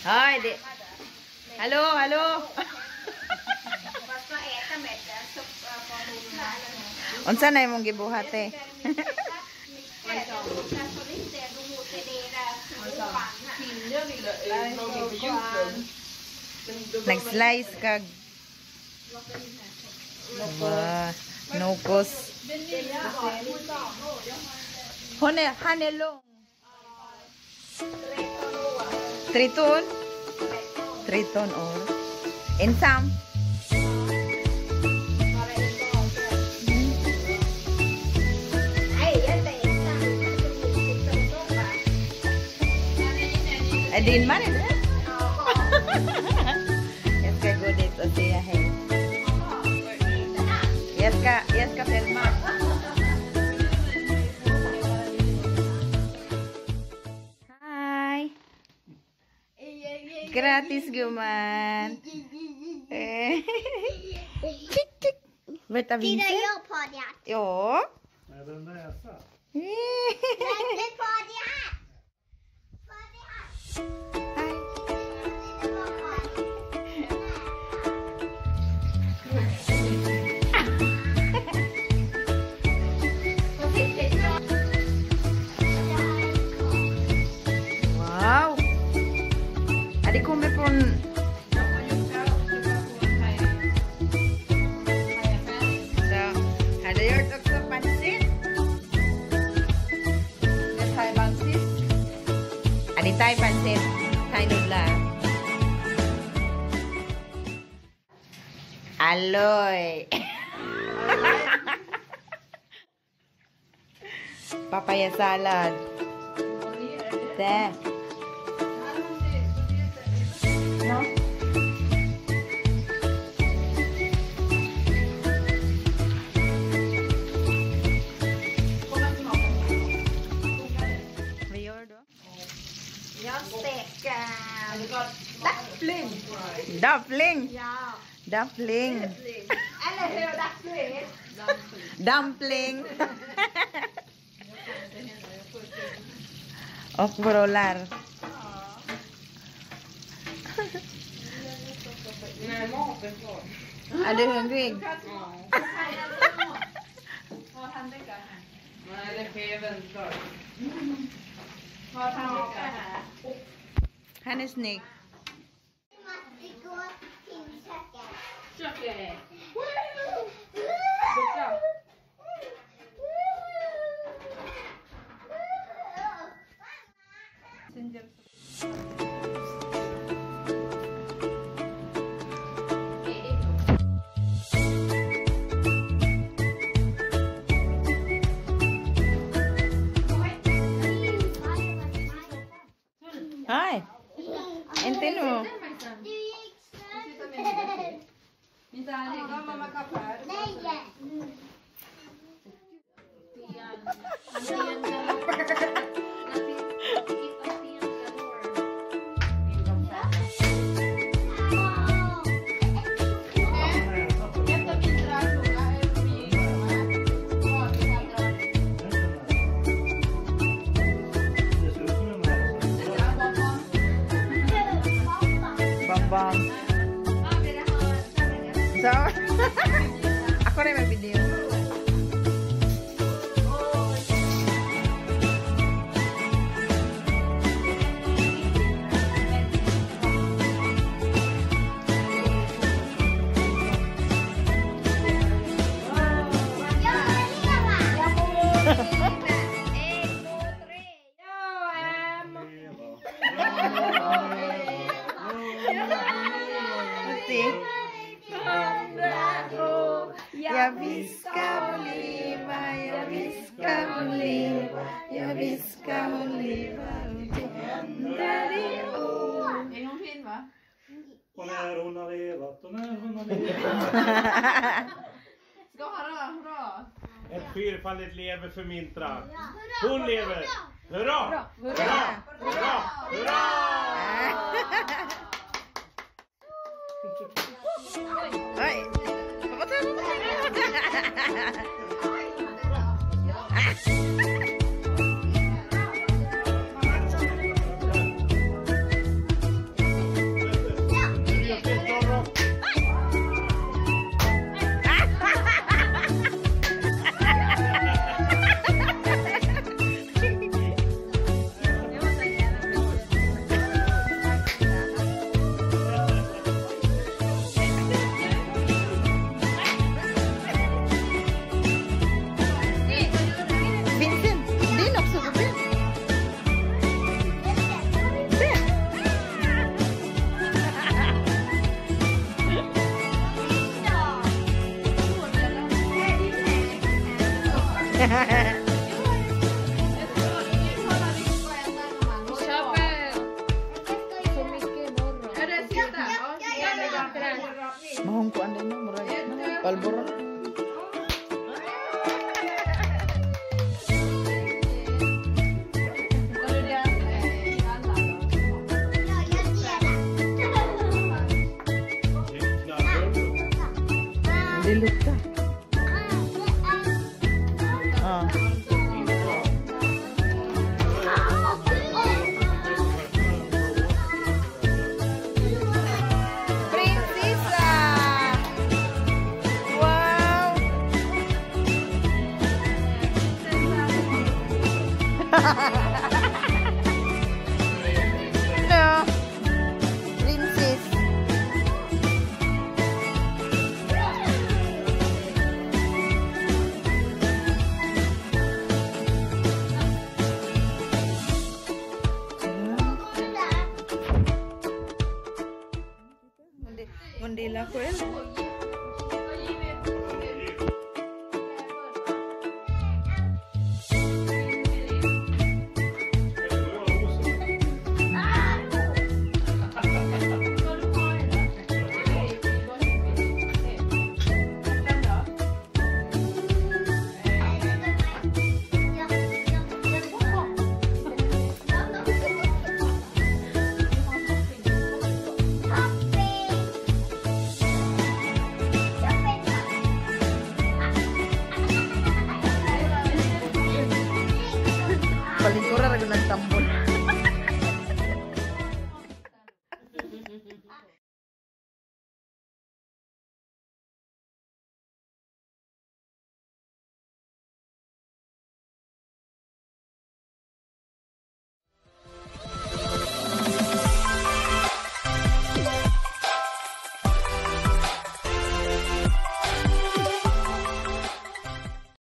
Ay, di. Halo, halo. Unsa na imong gibuhat eh? Nag-slice kag nukos. Hanelong. Triton? Triton or insam? Din man ito. Yes ka good ito siya hey. Yes ka Selma. Hi. Gratis guman. Berta Vincent. Tira jag på det. Ja. Är den näsa? Lägg på det. Wow. Det kommer från... Så, hade jag gjort också pansit. Det Thai pansit. Det Thai pansit. Thai nudlar. Aloy. Papaya salad. There. No? Vad gör du? Jag steker dumpling. Dumpling. Ja. Dumpling. Eller hur dumpling? Dumpling. Och brolar. Nej, maten kvar. Är du hungrig? Nej, det sker väl kvar. Han är snygg. Köket. Hi. Inte nu. Bambang. So, ako rin may video. Jag viskar leva, jag viskar leva, jag viskar leva. Där är hon. Är hon fin va? Och när hon har levat och när hon har levat. Ska hurra, hurra. Ett fyrfaldigt lever för Mintra. Hon lever. Hurra! Hurra! Hurra! Hurra! Oj. Köper så mycket morgon. Är det sista? Mohon ku anda ini murah. Palboron. Kalau dia kalah Det luktar. Ja. Prinsessa! Wow! No. Princess. Mundila ko